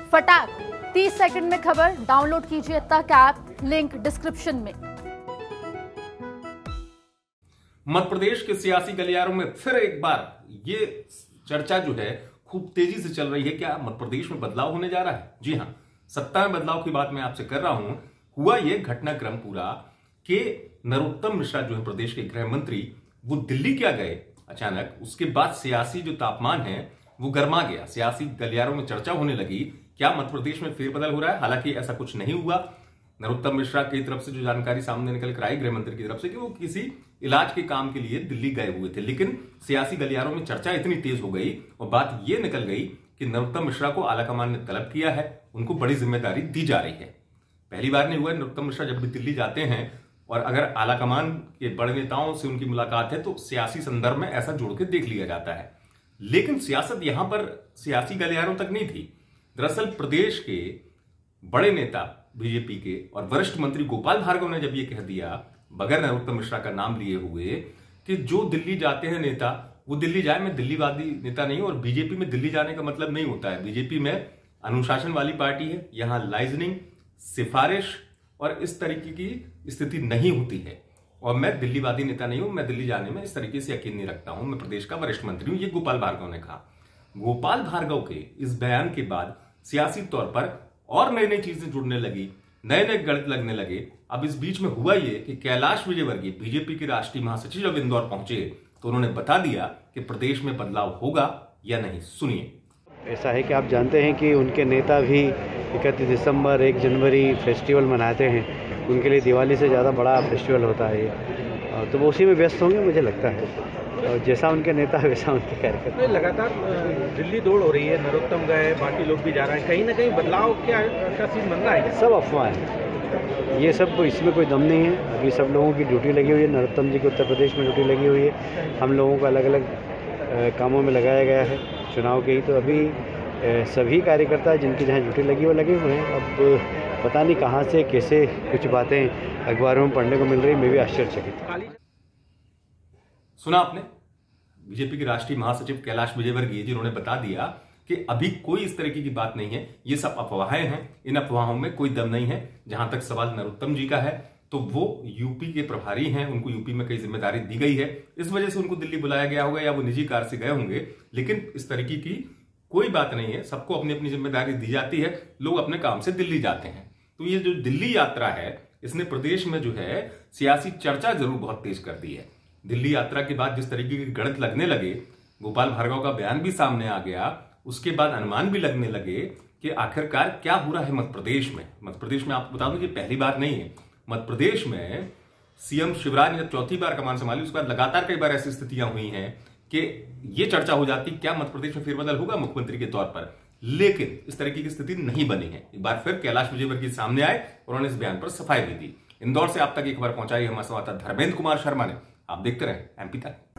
फटाक 30 सेकंड में खबर डाउनलोड कीजिए तक ऐप, लिंक डिस्क्रिप्शन में। मध्य प्रदेश के सियासी गलियारों में फिर एक बार ये चर्चा जो है खूब तेजी से चल रही है। क्या मध्य प्रदेश में बदलाव होने जा रहा है? जी हां, सत्ता में बदलाव की बात मैं आपसे कर रहा हूं। हुआ ये घटनाक्रम पूरा कि नरोत्तम मिश्रा जो है प्रदेश के गृह मंत्री, वो दिल्ली क्या गए अचानक। उसके बाद सियासी जो तापमान है वो गर्मा गया, सियासी गलियारों में चर्चा होने लगी क्या मध्य प्रदेश में फेरबदल हो रहा है। हालांकि ऐसा कुछ नहीं हुआ। नरोत्तम मिश्रा की तरफ से जो जानकारी सामने निकल कर आई गृह मंत्री की तरफ से कि वो किसी इलाज के काम के लिए दिल्ली गए हुए थे, लेकिन सियासी गलियारों में चर्चा इतनी तेज हो गई और बात यह निकल गई कि नरोत्तम मिश्रा को आलाकमान ने तलब किया है, उनको बड़ी जिम्मेदारी दी जा रही है। पहली बार नहीं हुआ। नरोत्तम मिश्रा जब भी दिल्ली जाते हैं और अगर आलाकमान के बड़े नेताओं से उनकी मुलाकात है तो सियासी संदर्भ में ऐसा जोड़ के देख लिया जाता है, लेकिन सियासत यहां पर सियासी गलियारों तक नहीं थी। दरअसल प्रदेश के बड़े नेता बीजेपी के और वरिष्ठ मंत्री गोपाल भार्गव ने जब ये कह दिया बगैर नरोत्तम मिश्रा का नाम लिए हुए कि जो दिल्ली जाते हैं नेता वो दिल्ली जाए, मैं दिल्लीवादी नेता नहीं हूं। और बीजेपी में दिल्ली जाने का मतलब नहीं होता है। बीजेपी में अनुशासन वाली पार्टी है, यहां लाइजनिंग, सिफारिश और इस तरीके की स्थिति नहीं होती है। और मैं दिल्लीवादी नेता नहीं हूं, मैं दिल्ली जाने में इस तरीके से यकीन नहीं रखता हूं, मैं प्रदेश का वरिष्ठ मंत्री हूं, ये गोपाल भार्गव ने कहा। गोपाल भार्गव के इस बयान के बाद सियासी तौर पर और नई नई चीजें जुड़ने लगी, नए नए गणित लगने लगे। अब इस बीच में हुआ ये कि कैलाश विजयवर्गीय बीजेपी के राष्ट्रीय महासचिव जब इंदौर पहुंचे तो उन्होंने बता दिया कि प्रदेश में बदलाव होगा या नहीं। सुनिए। ऐसा है कि आप जानते हैं कि उनके नेता भी 31 दिसंबर 1 जनवरी फेस्टिवल मनाते हैं। उनके लिए दिवाली से ज़्यादा बड़ा फेस्टिवल होता है ये, तो वो उसी में व्यस्त होंगे मुझे लगता है। और जैसा उनके नेता वैसा उनके कार्यकर्ता। लगातार दिल्ली दौड़ हो रही है, नरोत्तम गए, बाकी लोग भी जा रहे हैं, कहीं ना कहीं बदलाव क्या का सीन बन रहा है? सब अफवाह है ये सब, इसमें कोई दम नहीं है। अभी सब लोगों की ड्यूटी लगी हुई है। नरोत्तम जी की उत्तर प्रदेश में ड्यूटी लगी हुई है, हम लोगों को अलग अलग कामों में लगाया गया है चुनाव के ही। तो अभी सभी कार्यकर्ता जिनकी जहाँ ड्यूटी लगी वो लगे हुए हैं। अब पता नहीं कहाँ से कैसे कुछ बातें अखबारों में पढ़ने को मिल रही, मैं भी आश्चर्यचकित। सुना आपने, बीजेपी के राष्ट्रीय महासचिव कैलाश विजयवर्गीय जी, उन्होंने बता दिया कि अभी कोई इस तरीके की बात नहीं है, ये सब अफवाहें हैं, इन अफवाहों में कोई दम नहीं है। जहां तक सवाल नरोत्तम जी का है तो वो यूपी के प्रभारी हैं, उनको यूपी में कई जिम्मेदारी दी गई है, इस वजह से उनको दिल्ली बुलाया गया होगा या वो निजी कार से गए होंगे, लेकिन इस तरीके की कोई बात नहीं है। सबको अपनी अपनी जिम्मेदारी दी जाती है, लोग अपने काम से दिल्ली जाते हैं। तो ये जो दिल्ली यात्रा है इसने प्रदेश में जो है सियासी चर्चा जरूर बहुत तेज कर दी है। दिल्ली यात्रा के बाद जिस तरीके के गणित लगने लगे, गोपाल भार्गव का बयान भी सामने आ गया, उसके बाद अनुमान भी लगने लगे कि आखिरकार क्या हो रहा है मध्य प्रदेश में। मध्य प्रदेश में आपको बता दूं कि पहली बार नहीं है। मध्य प्रदेश में सीएम शिवराज ने चौथी बार कमान संभाली, उसके बाद लगातार कई बार ऐसी स्थितियां हुई हैं कि ये चर्चा हो जाती क्या मध्य प्रदेश में फेरबदल होगा मुख्यमंत्री के तौर पर, लेकिन इस तरीके की स्थिति नहीं बनी है। एक बार फिर कैलाश विजयवर्गीय सामने आए और उन्होंने इस बयान पर सफाई भी दी। इंदौर से आप तक एक खबर पहुंचाई हमारे संवाददाता धर्मेंद्र कुमार शर्मा ने। आप देखते रहें एमपी तक।